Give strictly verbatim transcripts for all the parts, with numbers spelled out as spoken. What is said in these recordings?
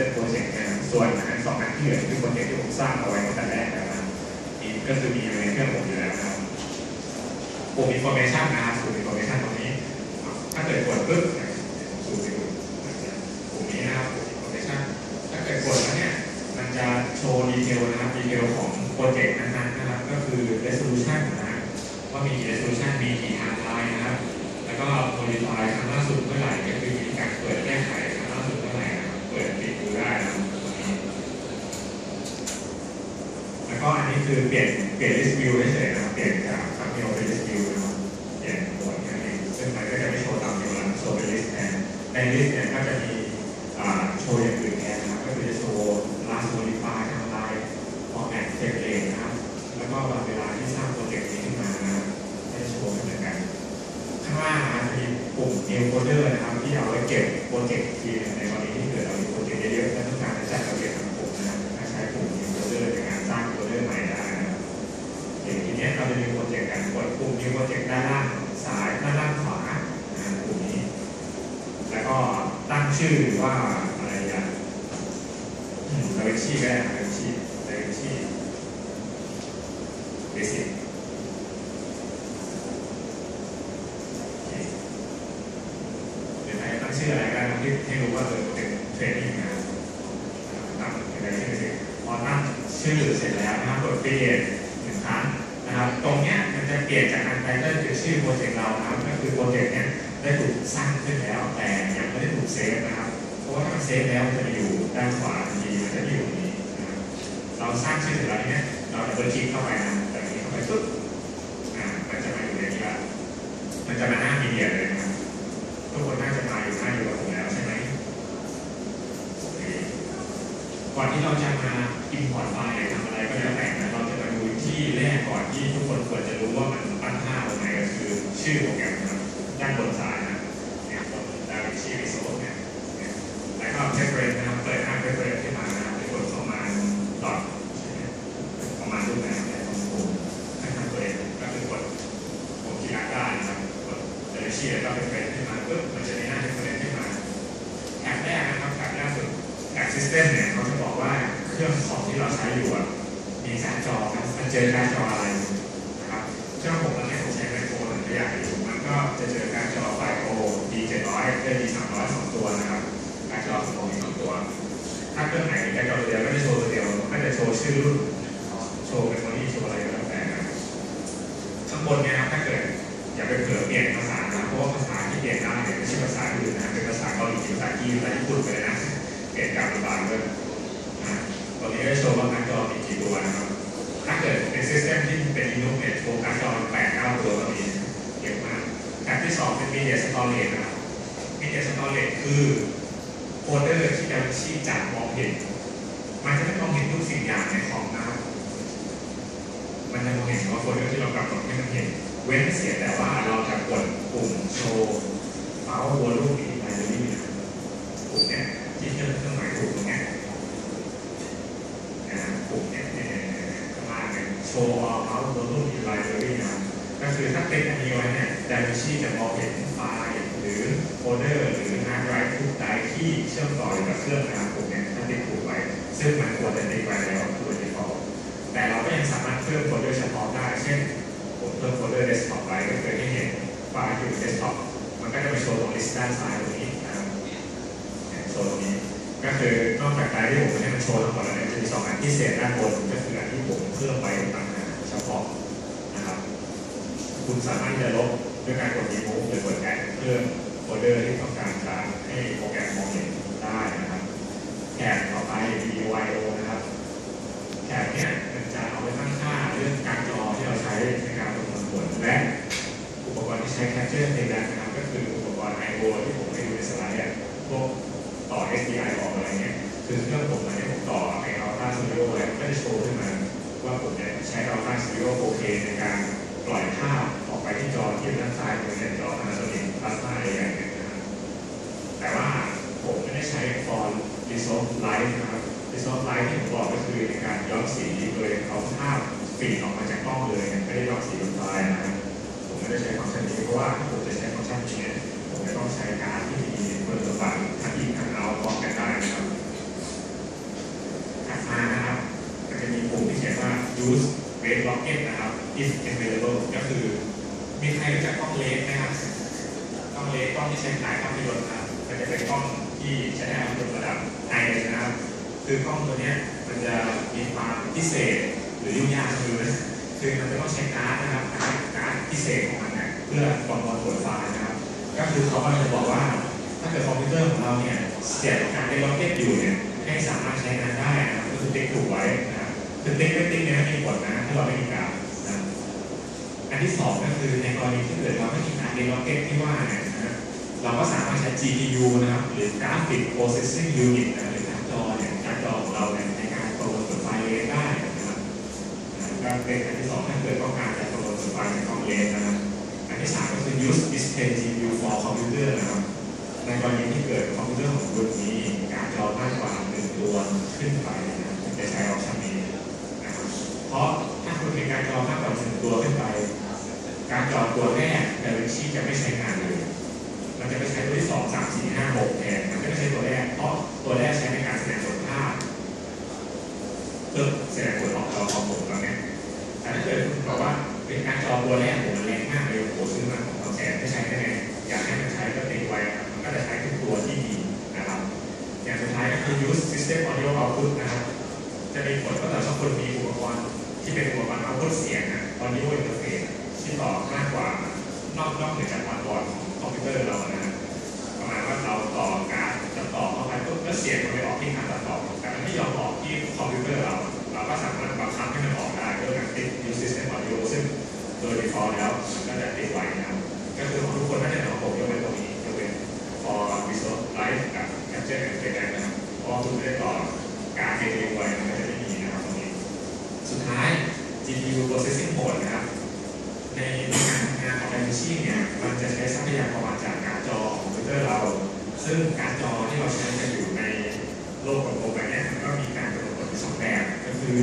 Master Project นะส่วนอันสองอันที่เหลือคือโปรเจกต์ที่ผมสร้างเอาไว้ตั้งแต่แรกแล้วนะนี่ก็คือมีอยู่ในเครื่องผมอยู่แล้วนะครับปุ่ม Information นะครับปุ่ม Information ตรงนี้ถ้าเกิดกดปึ๊บสูงไปดูปุ่มนี้นะครับปุ่ม Information ถ้าเกิดกดแล้วเนี่ยมันจะโชว์ดีเทลนะครับดีเทลของโปรเจกต์นั้นๆนะครับก็คือ resolution นะว่ามีกี่ resolution มีกี่ timeline นะครับแล้วก็ modify ครั้งล่าสุดเมื่อไหร่ก็คือมีการเปิดแก้ไขครั้งล่าสุดเมื่อไหร่นะครับเปิดปิดดูได้นะครับตรงนี้แล้วก็อันนี้คือเปลี่ยนเปลี่ยน list view เฉยๆนะครับเปลี่ยนจากคำเดียวเป็น list view นะครับเปลี่ยนหมวดนั่นเองซึ่งมันก็จะไม่โชว์ตามเดียวแล้วโชว์เป็น list แทนใน list เนี่ยก็จะมีโชว์อย่างอื่นแทนนะครับก็คือจะโชว์ last modify ทำลาย format template นะครับแล้วก็วันเวลาที่สร้างโปรเจกต์นี้ขึ้นมานะครับให้โชว์เหมือนกันข้างล่างนะครับจะมีปุ่ม new folder นะครับที่เอาไว้เก็บโปรเจกต์ทีในกรณีที่เกิดเรามีโปรเจกต์เยอะๆและต้องการจะจัดระเบียบทางปุ่มนะครับถ้าใช้ปุ่ม new folder ในการสร้างโฟลเดอร์ใหม่ได้นะครับอย่างทีนี้เราจะมีโปรเจกต์กันกดปุ่ม new project ด้านล่างซ้ายด้านล่างขวาปุ่มนี้แล้วก็ตั้งชื่อว่าอะไรอย่างดาวินชีก็ได้ดาวินชีดาวินชีเบสิกเดี๋ยวให้ตั้งชื่ออะไรกันที่ให้รู้ว่าเออเป็นเทรนนิ่งนะตั้งเป็นอะไรชื่อเสร็จพอตั้งชื่อเสร็จแล้วนะครับกดเปลี่ยนหนึ่งครั้งนะครับตรงเนี้ยมันจะเปลี่ยนจากอันไทเทลเป็นชื่อโปรเจกต์เรานะครับก็คือโปรเจกต์เนี้ยได้ถูกสร้างขึ้นแล้วแต่ยังไม่ได้ถูกเซฟนะครับเพราะว่าถ้ามันเซฟแล้วมันจะอยู่ด้านขวาทันทีมันจะอยู่ตรงนี้นะครับเราสร้างชื่อเสร็จแล้วเนี่ยเราจะเปิดคลิกเข้าไปนะแต่คลิกเข้าไปปุ๊บอ่ามันจะมาอยู่ในนี้ละมันจะมาหน้ามีเดียเลยนะครับทุกคนน่าจะมาอยู่หน้าอยู่กับผมแล้วใช่ไหมโอเคก่อนที่เราจะมา import ไฟล์ทำอะไรก็แล้วแต่เราจะมาดูที่แรกก่อนที่ทุกคนควรจะรู้ว่ามันตั้งค่าตรงไหนก็คือชื่อโปรแกรมนะครับด้านบนซ้ายนะเนี่ยตรงดาวินชีรีโซร์เนี่ยแล้วก็เทมเพลตนะครับเปิดหน้าเทมเพลตขึ้นมานะครับไปกดเข้ามาดอทประมาณรูปแบบเนี่ยของผมให้ทำตัวเองก็คือกดผมที่รักได้นะครับกดดาวินชีแล้วก็เทมเพลตขึ้นมาปุ๊บมันจะมีหน้าเทมเพลตขึ้นมาแท็บแรกนะครับแท็บแรกสุดแท็บซิสเต็มเนี่ยเขาจะบอกว่าเครื่องของที่เราใช้อยู่มีการ์ดจอมันเจอการ์ดจออะไรนะครับเครื่องผมตอนนี้ผมใช้ไมโครหนึ่งตัวอย่างอยู่มันก็จะเจอการ์ดจอไฟโอ ดี เจ็ดร้อยได้ ดี สามร้อย สองตัวนะครับการ์ดจอสำรองอีกสองตัวถ้าเครื่องไหนมีการ์ดจอตัวเดียวก็จะโชว์ตัวเดียวก็จะโชว์ชื่อรุ่นโชว์เป็นวันนี้โชว์อะไรก็แล้วแต่นะข้างบนเนี่ยครับถ้าเกิดอย่าไปเผลอเปลี่ยนภาษานะเพราะว่าภาษาที่เปลี่ยนได้เนี่ยไม่ใช่ภาษาอื่นนะเป็นภาษาเกาหลีภาษาจีนภาษาญี่ปุ่นไปเลยนะเปลี่ยนการระบายด้วยนะตอนนี้ก็โชว์ว่าการ์ดจอมีกี่ตัวนะครับถ้าเกิดเป็นซิสเต็มที่เป็น Linux เนี่ยโชว์การ์ดจอแปดเก้าตัวก็มีเยอะมากการที่สองเป็น Media Storage นะครับ Media Storage คือโฟลเดอร์ที่ดาวินชีจะมองเห็นมันจะไม่มองเห็นทุกสิ่งอย่างในคอมนะครับมันจะมองเห็นว่าโฟลเดอร์ที่เรากำหนดให้มันเห็นเว้นเสียแต่ว่าเราจะกดปุ่มโชว์เมาส์วอลลุ่มอินไลบรารีปุ่มเนี้ยที่เครื่องเครื่องหมายถูกตรงเนี้ยปุ่มเนี้ยข้างล่างเนี่ยโชว์ออลเมาส์วอลลุ่มอินไลบรารีนะก็คือถ้าคลิกอันนี้ไว้เนี่ยดาวินชีจะมองเห็นไฟล์หรือโฟลเดอร์หรือฮาร์ดไดรฟ์ทุกไดร์ที่เชื่อมต่อกับเครื่องนะครับปุ่มเนี้ยถ้าติดถูกไว้ซึ่งมันควรจะติดไว้แล้วโดย default แต่เราก็ยังสามารถเพิ่มโฟลเดอร์เฉพาะได้เช่นผมเพิ่มโฟลเดอร์ desktop ไว้ก็คือให้เห็นไฟล์อยู่ desktop มันก็จะไปโชว์ตรงลิสต์ด้านซ้ายตรงนี้นะครับโชว์ตรงนี้ก็คือนอกจากไดร์ที่ผมให้มันโชว์ทั้งหมดแล้วเนี่ยจะมีสองอันที่เศษด้านบนก็คืออันที่ผมเพิ่มไว้ต่างหากเฉพาะนะครับคุณสามารถจะลบด้วยการกด remove หรือกด add เพิ่มโฟลเดอร์ที่ต้องการจะให้โปรแกรมมองเห็นได้นะครับแถบต่อไป วี วาย โอ นะครับแถบเนี้ยมันจะเอาไว้ตั้งค่าเรื่องการจอที่เราใช้ในการประมวลผลและอุปกรณ์ที่ใช้ capture playback นะครับก็คืออุปกรณ์ ไอ โอ ที่ผมให้ดูในสไลด์เนี่ยพวกต่อ เอส ดี ไอ ออกอะไรเงี้ยคือเครื่องผมอันนี้ผมต่อไอ้ Ultra Studio ไว้ก็จะโชว์ขึ้นมาว่าผมเนี่ยใช้ Ultra Studio โฟร์เค ในการปล่อยภาพออกไปที่จอที่ด้านซ้ายตรงนี้จอ Panasonic Plasma ใหญ่ๆนะครับแต่ว่าผมไม่ได้ใช้ Font Resolve Light นะครับ Resolve Light ที่ผมบอกก็คือในการย้อมสีโดยเอาภาพฟีดออกมาจากกล้องเลยไม่ได้ย้อมสีบนไฟล์นะครับผมไม่ได้ใช้ฟังก์ชันนี้เพราะว่าถ้าผมจะใช้ฟังก์ชันนี้เนี่ยผมจะต้องใช้การที่มีคุณสมบัติทั้งอินทั้งเอาพร้อมกันได้นะครับ rocket นะครับ if available ก็คือมีใครรู้จักกล้องเลนส์ไหมครับกล้องเลนส์กล้องที่ใช้ถ่ายภาพยนตร์นะครับมันจะเป็นกล้องที่ใช้ถ่ายภาพยนตร์ระดับไฮเลยนะครับคือกล้องตัวนี้มันจะมีความพิเศษหรือยุ่งยากคือคือมันจะต้องใช้การ์ดนะครับการ์ดพิเศษของมันเนี่ยเพื่อประมวลผลไฟล์นะครับก็คือเขาก็จะบอกว่าถ้าเกิดคอมพิวเตอร์ของเราเนี่ยเสียบการเล่นล็อกเก็ตอยู่เนี่ยให้สามารถใช้งานได้นะครับก็คือติ๊กถูกไว้นะครับคือติ๊กไม่ติ๊กเนี่ยไม่มีผลนะถ้าเราไม่มีการ์ดนะอันที่สองก็คือในกรณีที่เกิดเราไม่มีการเล่นล็อกเก็ตที่ว่าเนี่ยนะเราก็สามารถใช้ จี พี ยู นะครับหรือ Graphic Processing Unit นะหรือการ์ดจอเนี่ยการ์ดจอของเราเนี่ยในการประมวลผลไฟล์ได้นะครับก็เป็นอันที่สองถ้าเกิดต้องการจะประมวลผลไฟล์ในกล้องเลนส์นะครับอันที่สามก็คือ use display จี พี ยู for computer นะครับในกรณีที่เกิดคอมพิวเตอร์ของรุ่นนี้การ์ดจอมากกว่าหนึ่งตัวขึ้นไปนะจะใช้ออปชั่นนี้นะครับเพราะถ้าคุณมีการ์ดจอมากกว่าหนึ่งตัวขึ้นไปการ์ดจอตัวแรกแต่ละชิ้นจะไม่ใช้งานเลยมันจะไปใช้ตัวที่สองสามสี่ห้าหกแทนมันไม่ใช่ตัวแรกเพราะตัวแรกใช้ในการแสดงผลภาพเพื่อแสดงผลออกเราของผมแล้วเนี่ยแต่ถ้าเกิดคุณบอกว่าเป็นการจอตัวแรกผมมันแรงมากเลยโอ้ซื้อมาของเราแสนไม่ใช้ได้ไงอยากให้มันใช้ก็ติดไว้มันก็จะใช้ทุกตัวที่ดีนะครับอย่างสุดท้ายก็คือ use system audio output นะครับจะมีผลก็ต่อถ้าคนมีอุปกรณ์ที่เป็นอุปกรณ์ output เสียงนะ audio interface ที่ต่อมากกว่านอกนอกเหนือจากบอร์ดของคอมพิวเตอร์เรานะประมาณว่าเราต่อการ์ดจะต่อเข้าไปปุ๊บแล้วเสียงมันไปออกที่การตัดต่อแต่มันไม่ยอมออกที่คอมพิวเตอร์เราเราก็สามารถบังคับให้มันออกได้ด้วยการติด use system audio ซึ่งโดย default แล้วมันก็จะติดไว้นะครับก็คือของทุกคนน่าจะของผมยกเว้นตรงนี้ยกเว้น for visual live กับ capture and play back นะครับเพราะคุณไม่ได้ต่อการ์ดเองไว้มันก็จะไม่มีนะครับตรงนี้สุดท้าย จี พี ยู processing mode นะครับในการทำงานของ DaVinci เนี่ยมันจะใช้ทรัพยากรจากการ์ดจอของคอมพิวเตอร์เราซึ่งการ์ดจอที่เราใช้กันอยู่ในโลกของโปรแกรมเนี่ยมันก็มีการกำหนดกฎสองแบบก็คือ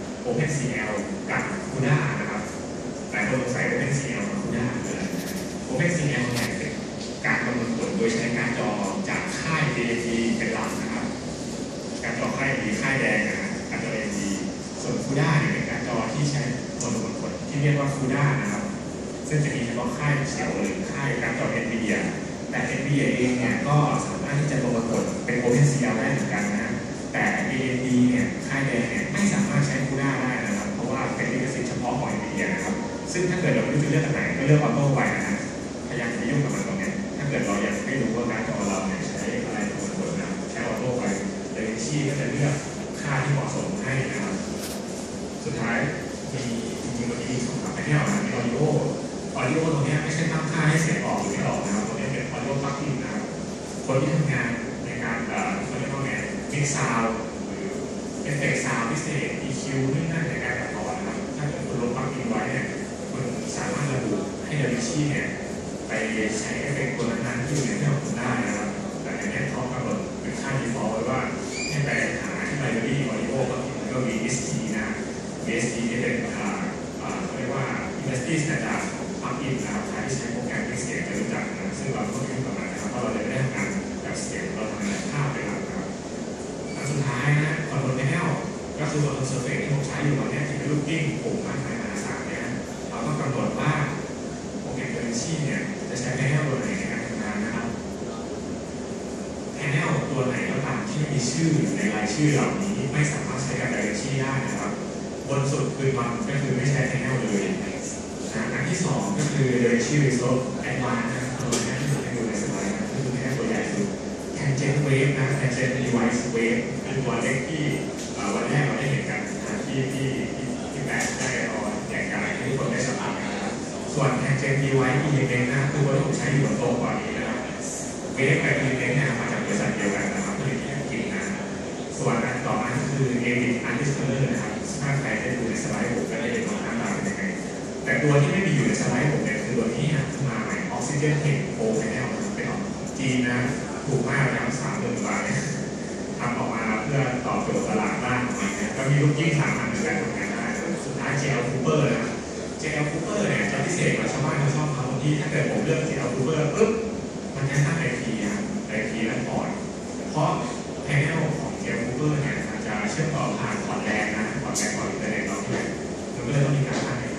OpenCL กับ CUDA นะครับหลายคนสงสัย OpenCL กับ CUDA คืออะไร OpenCL เนี่ยเป็นการกำหนดกฎโดยใช้การ์ดจอจากค่าย เอ เอ็ม ดี เป็นหลักนะครับการ์ดจอค่ายดีค่ายแดงนะการ์ดจอ เอ เอ็ม ดี ส่วน CUDA เนี่ยเป็นการ์ดจอที่ใช้กำหนดกฎที่เรียกว่า CUDA นะครับซึ่งจะมีเฉพาะค่ายเสียวหรือค่ายการ์ดจอ NVIDIA แต่ NVIDIA เองเนี่ยก็สามารถที่จะประมวลผลเป็น OpenCL ได้เหมือนกันนะแต่ เอ เอ็ม ดี เนี่ยค่ายแดงเนี่ยไม่สามารถใช้ CUDA ได้นะครับเพราะว่าเป็นลิขสิทธิ์เฉพาะของ NVIDIA นะครับซึ่งถ้าเกิดเราไม่รู้จะเลือกอันไหนก็เลือกออโต้ไว้นะพยายามจะยุ่งกับมันตรงนี้ถ้าเกิดเราอยากไม่รู้ว่าการ์ดจอเราเนี่ยใช้อะไรประมวลผลนะใช้ออโต้ไว้DaVinciก็จะเลือกค่าที่เหมาะสมให้นะครับสุดท้ายมีจริงๆมันมีสองแบบให้เรานะมี audio audio ตรงนี้ไม่ใช่ตั้งค่าให้เสียงออกหรือไม่ออกนะครับตรงนี้เป็น audio plugin นะครับคนที่ทำงานในการเอ่อเขาเรียกว่าไง mix sound หรือ effect sound พิเศษ อี คิว นู่นนั่นในการตัดต่อนะครับถ้าเกิดคุณลง plugin ไว้เนี่ยคุณสามารถระบุให้ DaVinci เนี่ยไปใช้เอฟเฟกต์ตัวนั้นๆที่อยู่ในเครื่องของคุณได้นะครับแต่ในนี้เขากำหนดเป็นค่า default ไว้ว่าให้ไปหาที่ library audio ก็ก็ วี เอส ที นะ วี เอส ที นี่เป็นอ่าอ่าเขาเรียกว่า industry standard ของ plugin นะครับใครที่ใช้โปรแกรมมิกซ์เสียงจะรู้จักนะซึ่งเราต้องยุ่งกับมันนะครับเพราะเราเลยไม่ได้ทำงานกับเสียงเราทำงานภาพเป็นหลักนะครับอันสุดท้ายนะคอนโทรลแพนเนลก็คือคอนโทรลเซอร์เฟซที่ผมใช้อยู่ตอนนี้ที่เป็นลูกกิ้งปุ่มมากมายมหาศาลเนี่ยเราต้องกำหนดว่าโปรแกรม DaVinci เนี่ยจะใช้แพนเนลตัวไหนในการทำงานนะครับแพนเนลตัวไหนก็ตามที่มีชื่ออยู่ในรายชื่อเหล่านี้ไม่สามารถใช้กับ DaVinci ได้นะครับบนสุดคือมันก็คือไม่ใช้แพนเนลเลยอันที่สองก็คือ DaVinci Resolve Advanced นะตัวนี้ที่ผมให้ดูในสไลด์นะคือแพนเนลตัวใหญ่สุด Tangent Wave นะ Tangent Device Wave เป็นตัวเล็กที่วันแรกเราได้เห็นกันที่ที่ที่แบงค์ได้เอาแจกจ่ายให้ทุกคนได้สัมผัสกันนะครับส่วน Tangent Device Element นะคือตัวที่ผมใช้อยู่บนโต๊ะกว่านี้นะครับเวฟกับ Element เนี่ยมาจากบริษัทเดียวกันนะครับผลิตที่อังกฤษนะส่วนอันต่อมาคือ Edit Artistler นะครับถ้าใครได้ดูในสไลด์ผมก็ได้เห็นว่าหน้าตาเป็นยังไงแต่ตัวที่ไม่มีอยู่ในสไลด์ผมเนี่ยคือตัวนี้ขึ้นมาใหม่ Oxygen Tech Pro Panel เป็นของจีนนะถูกมากนะครับสามหมื่นบาททำออกมาเพื่อตอบโจทย์ตลาดบ้านของมันนะก็มีลูกยิ่งสามพันในการทำงานได้สุดท้าย เจ แอล Cooper นะ เจ แอล Cooper เนี่ยจะพิเศษกว่าชาวบ้านชาวช่องเขาตรงที่ถ้าเกิดผมเลือก เจ แอล Cooper ปุ๊บมันจะตั้ง ไอ พี ครับ ไอ พี และพอร์ตเพราะแพนเนลของ เจ แอล Cooper เนี่ยมันจะเชื่อมต่อผ่านพอร์ตแลนนะพอร์ตแลนพอร์ตอินเทอร์เน็ตเราด้วยมันก็เลยต้องมีการตั้ง ไอ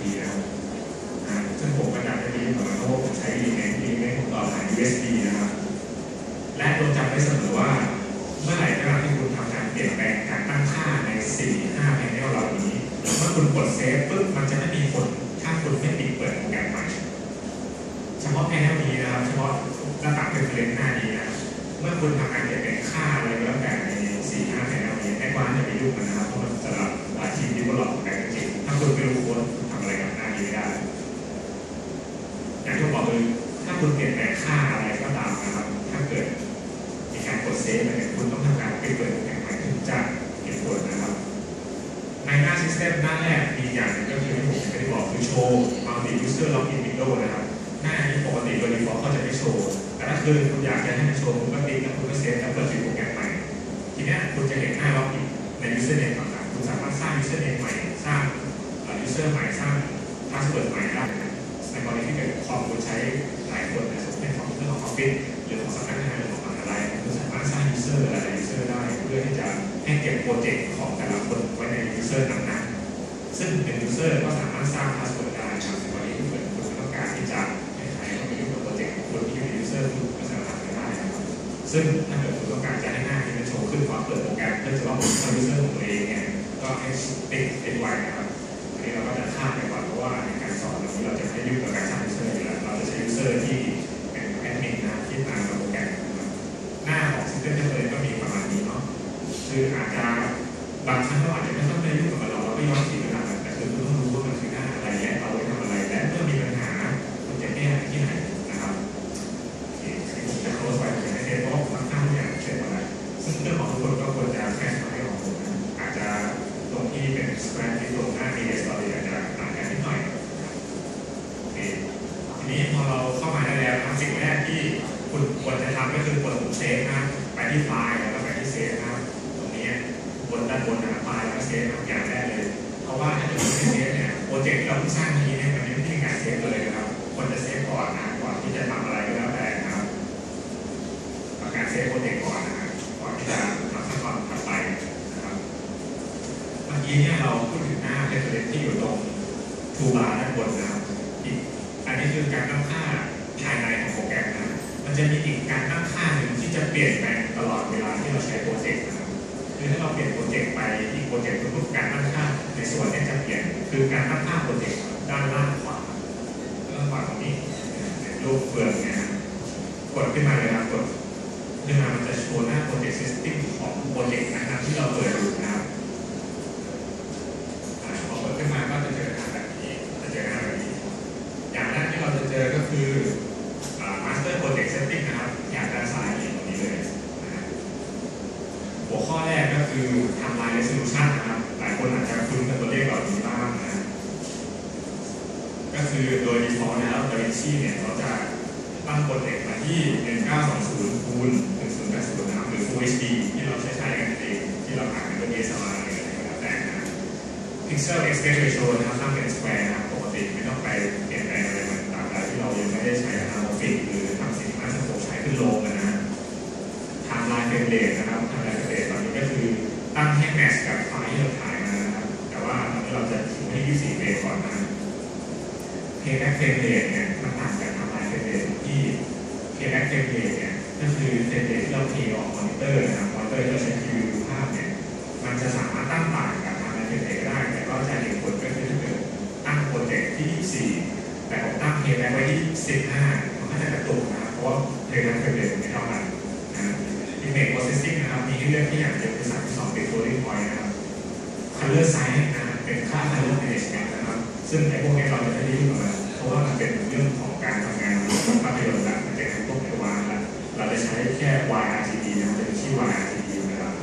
จงจำไว้เสมอว่าเมื่อไหร่ก็ตามที่คุณทำการเปลี่ยนแปลงการตั้งค่าใน สี่ ห้า แพนเนลเหล่านี้เมื่อคุณกดเซฟปุ๊บมันจะไม่มีผลถ้าคุณไม่ปิดเปิดโปรแกรมใหม่เฉพาะแพนเนลนี้นะครับเฉพาะหน้าต่างเป็นเลนหน้านี้นะเมื่อคุณทำการเปลี่ยนแปลงค่าอะไรก็แล้วแต่ใน สี่ ห้า แพนเนลนี้แอดวานซ์จะไปยุ่งมันนะครับเพราะมันสำหรับทีมดีเวลลอปโปรแกรมจริงถ้าคุณไม่รู้โค้ดทำอะไรกับหน้านี้ไม่ได้อย่างที่ผมบอกคือถ้าคุณเปลี่ยนแปลงค่าอะไรก็ตามนะครับถ้าเกิดมีการกดเซฟอะไรคุณต้องทำการไปเปิดโปรแกรมใหม่ถึงจะเห็นผลนะครับในหน้า System หน้าแรกมีอย่างหนึ่งก็คือที่ผมไม่ได้บอกคือโชว์ Multi User Login Window นะครับหน้านี้ปกติโดย default เขาจะไม่โชว์แต่ถ้าคือคุณอยากจะให้มันโชว์คุณก็ติ๊กแล้วคุณก็เซฟแล้วเปิดโปรแกรมใหม่ทีนี้คุณจะเห็นหน้า Login ใน Username ต่างๆคุณสามารถสร้าง Username ใหม่สร้าง User ใหม่สร้าง Password ใหม่ได้ในกรณีที่เกิดคอมคุณใช้หลายคนในสมมติของเรื่องของออฟฟิศหรือของสำนักงานหรือของอะไรคุณสามารถสร้าง User หลาย User ได้เพื่อที่จะให้เก็บโปรเจกต์ของแต่ละคนไว้ใน User นั้นๆซึ่งเป็น User ก็สามารถสร้าง Password ได้ครับในกรณีที่เกิดคุณต้องการที่จะให้ใครเข้าไปยุ่งกับโปรเจกต์ของคุณที่อยู่ใน User คุณก็สามารถทำได้ครับซึ่งถ้าเกิดคุณต้องการจะให้หน้าที่มันโชว์ขึ้นก่อนเปิดโปรแกรมเพื่อจะว่าผมเข้า User ของตัวเองเนี่ยก็ให้ติดติดไว้นะครับอันนี้เราก็จะข้ามไปก่อนเพราะว่าในการสอนเราเราจะไม่ยุ่งกับการสร้าง User อยู่แล้วเราจะใช้ User ที่เป็นแอดมินนะที่ตามโปรแกรมหน้าของ System Template ก็มีประมาณนี้เนาะคืออาจจะบางครั้งเราอาจจะไม่ต้องไปยุ่งกับมันเราเราไม่ย้อนสีเวลาแต่คือคุณต้องรู้ว่ามันคือหน้าอะไรและเอาไว้ทำอะไรและเมื่อมีปัญหาคุณจะแก้ที่ไหนนะครับผมจะ close ไว้ผมจะเซฟเพราะบางครั้งเนี่ยเสร็จอะไรซึ่งเรื่องของทุกคนก็ควรจะแก้ไขของผมนะอาจจะตรงที่เป็น square ที่ตรงหน้า media story อาจจะต่างกันนิดหน่อยโอเคทีนี้พอเราเข้ามาได้แล้วสิ่งแรกที่คุณควรจะทำก็คือกดปุ่มเซฟนะไปที่ไฟล์แล้วก็ไปที่เซฟนะตรงนี้บนด้านบนนะไฟล์แล้วก็เซฟอย่างแรกเลยเพราะว่าถ้าเกิดไม่เซฟเนี่ยโปรเจกต์ที่เราเพิ่งสร้างเมื่อกี้เนี่ยมันไม่ได้การเซฟเลยนะครับควรจะเซฟก่อนนะก่อนที่จะทำอะไรก็แล้วแต่นะครับการเซฟโปรเจกต์ก่อนนะก่อนที่จะทำขั้นตอนถัดไปนะครับเมื่อกี้เนี่ยเราพูดถึงหน้าเทมเพลตที่อยู่ตรงทูบาร์ด้านบนนะครับอีกอันนี้คือการตั้งค่าภายในของโปรแกรมนะมันจะมีอีกการตั้งค่าหนึ่งที่จะเปลี่ยนแปลงตลอดเวลาที่เราใช้โปรเจกต์นะครับคือถ้าเราเปลี่ยนโปรเจกต์ไปอีกโปรเจกต์ทุกการตั้งค่าในส่วนนี้จะเปลี่ยนคือการตั้งค่าโปรเจกต์ด้านล่างขวาด้านขวาตรงนี้รูปเฟืองเนี่ยกดขึ้นมาเลยครับกดขึ้นมามันจะโชว์หน้าโปรเจกต์ซิสต็มของโปรเจกต์นะครับที่เราเปิดอยู่นะครับพอเปิดขึ้นมาก็จะเจอหน้าแบบนี้จะเจอหน้าแบบนี้อย่างแรกที่เราจะเจอก็คือ Master Project Setting นะครับอย่างด้านซ้ายตรงนี้เลยนะครับหัวข้อแรกก็คือ Timeline Resolution นะครับหลายคนอาจจะคุ้นกับตัวเลขเหล่านี้บ้างนะก็คือโดย default แล้ว DaVinci เนี่ยเราจะตั้งโปรเจกต์มาที่หนึ่งเก้าสองศูนย์คูณหนึ่งศูนย์แปดศูนย์นะครับหรือ Full เอช ดี ที่เราใช้ใช้กันเองที่เราอ่านกันด้วย ดี เอส แอล อาร์ อะไรก็แล้วแต่นะ Pixel Aspect Ratio นะครับตั้งเป็น Square นะครับปกติไม่ต้องไปเปลี่ยนแปลงอะไรมันตามใดที่เรายังไม่ได้ใช้ Anamorphic หรือทำสิ่งที่น่าสนใจใช้ขึ้นลงนะ Timeline Frame Rate นะครับ Timeline Frame Rate ตอนนี้ก็คือตั้งให้แมทช์กับไฟล์ที่เราถ่ายมานะครับแต่ว่าตอนนี้เราจะอยู่ให้ยี่สิบสี่เฟรมก่อนนะ Playback Frame Rate เนี่ยมันต่างจาก Timeline Frame Rate ที่ Playback Frame Rate เนี่ยก็คือ Frame Rate ที่เราเพย์ออกมอนิเตอร์นะครับมอนิเตอร์ที่เราใช้คิวดูภาพเนี่ยมันจะสามารถตั้งต่างกับ Timeline Frame Rate ได้แต่ก็จะเห็นผลก็คือถ้าเกิดตั้งโปรเจกต์ที่ยี่สิบสี่แต่ผมตั้ง Playback ไว้ที่สิบห้ามันก็จะกระตุกนะครับเพราะว่า Playback Frame Rate ไม่เท่ากันนะ Image Processing นะครับมีให้เลือกที่อย่างเดียวคือสามสิบสอง เป็น Floating Point นะครับ Color Size นะครับเป็นค่า Color Management นะครับซึ่งไอ้พวกนี้เราจะไม่ได้ยุ่งกับมันเพราะว่ามันเป็นเรื่องของการทำงานของภาพยนตร์ละมันเป็นพวกไอวานละเราจะใช้แค่ วาย อาร์ จี ดี นะครับจะเป็นชื่อ วาย อาร์ จี ดี นะครับ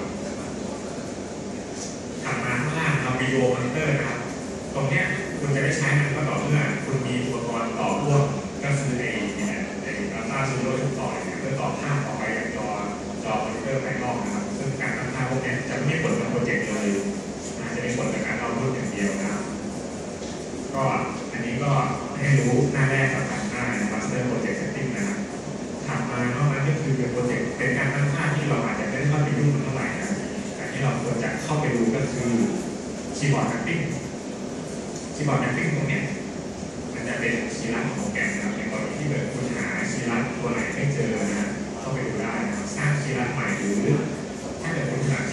ถัดมาข้างล่างเรา Video Monitor นะครับตรงเนี้ยคุณจะได้ใช้มันก็ต่อเมื่อคุณมีอุปกรณ์ต่อพ่วงก็คือไอ้เนี่ยไอ้ Data Studio ทุกต่อเนี่ยเพื่อต่อภาพต่อไปกับจอจอมอนิเตอร์ภายนอกนะครับซึ่งการตั้งค่าพวกนี้จะไม่มีผลกับโปรเจกต์เลยจะมีผลกับการเอารูปอย่างเดียวนะครับก็อันนี้ก็ให้รู้หน้าแรกกับหน้า Master Project Setting นะครับถัดมานอกนั้นก็คือเป็นโปรเจกต์เป็นการตั้งค่าที่เราอาจจะไม่ได้เข้าไปยุ่งมันเท่าไหร่นะแต่ที่เราควรจะเข้าไปดูก็คือคีย์บอร์ดแมปปิ้งคีย์บอร์ดแมปปิ้งตรงนี้มันจะเป็นคีย์ลัดของโปรแกรมนะครับในกรณีที่เกิดคุณหาคีย์ลัดตัวไหนไม่เจอนะเข้าไปดูได้นะครับ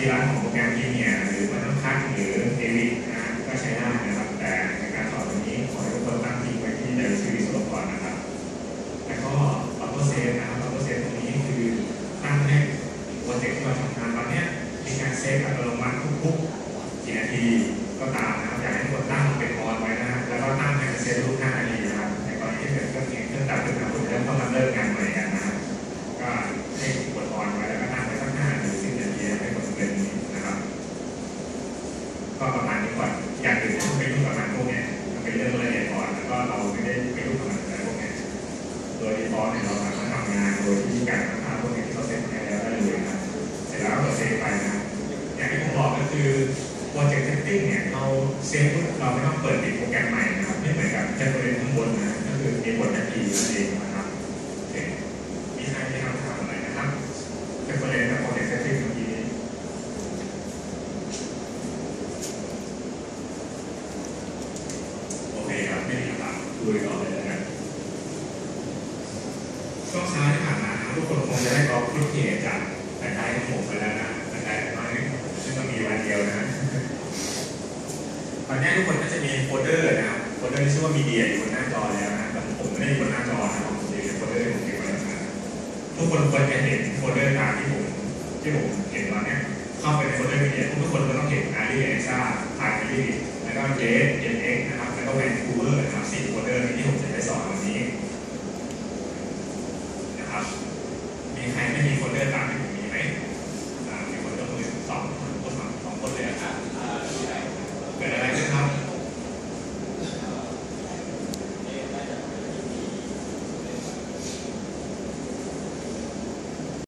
ที่ร้านของโปรแกรมพรีเมียร์หรือมันต้องคัดหรือเอวินะก็ใช้ได้นะครับแต่ในการสอนวันนี้ขอให้ทุกคนตั้งทิ้งไว้ที่ในชีวิตส่วนก่อนนะครับแล้วก็ออโต้เซฟนะครับออโต้เซฟตรงนี้คือตั้งให้โปรเจกต์ที่เราทำงานวันนี้มีการเซฟอัตโนมัติทุกๆกี่นาทีก็ตามนะครับอยากให้คนตั้งเป็นออนไว้นะแล้วก็ตั้งให้เซฟทุกห้านาทีนะครับในกรณีที่เกิดเครื่องเครื่องดับขึ้นมาคุณจะต้องมาเริ่มงานใหม่กันนะครับก็ให้กดออนไว้แล้วก็ตั้งไว้สักห้าหรือสิบนาทีให้กดเป็นนี้นะครับก็ประมาณนี้ก่อนอย่างอื่นต้องไปยุ่งกับมันพวกนี้ไปเรื่องละเอียดก่อนแล้วก็เราไม่ได้ไปยุ่งกับมันอะไรพวกนี้โดยที่ฟอนเนี่ยเราสามารถทำงานโดยที่การพัฒนาพวกนี้ที่เราเซ็ตให้แล้วได้เลยนะเสร็จแล้วเราเซฟไปนะอย่างที่ผมบอกก็คือโปรเจกต์เซตติ้งเนี่ยเราเซฟเราไม่ต้องเปิดปิดโปรแกรมใหม่นะครับไม่เหมือนกับจะเปิดข้างบนนะก็คือมีบทนาทีนั่นเองนะครับโอเคมีใครมีคำถามอะไรนะครับเป็นประเด็นกับโปรเจกต์เซตติ้งเมื่อกี้โอเคครับไม่มีคำถามคุยต่อเลยนะครับช่วงเช้าที่ผ่านมาทุกคนคงจะได้กรอบรูปเพจจากแต่ใจของผมไปแล้วนะแต่ใจของเราเนี่ยซึ่งก็มีวันเดียวนะตอนนี้ทุกคนก็จะมีโฟลเดอร์นะครับโฟลเดอร์ที่ชื่อว่ามีเดียอยู่บนหน้าจอแล้วนะแต่ผมไม่ได้อยู่บนหน้าจอนะผมจะอยู่ในโฟลเดอร์ที่ผมเก็บไว้แล้วนะทุกคนควรจะเห็นโฟลเดอร์ตามที่ผมที่ผมเห็นตอนนี้เข้าไปในโฟลเดอร์มีเดียทุกคนก็ต้องเห็นอารีเอซ่าไทยอารีแล้วก็เจสเอ็นเอ็กนะครับแล้วก็แวนคูเวอร์นะครับสี่โฟลเดอร์ที่ผม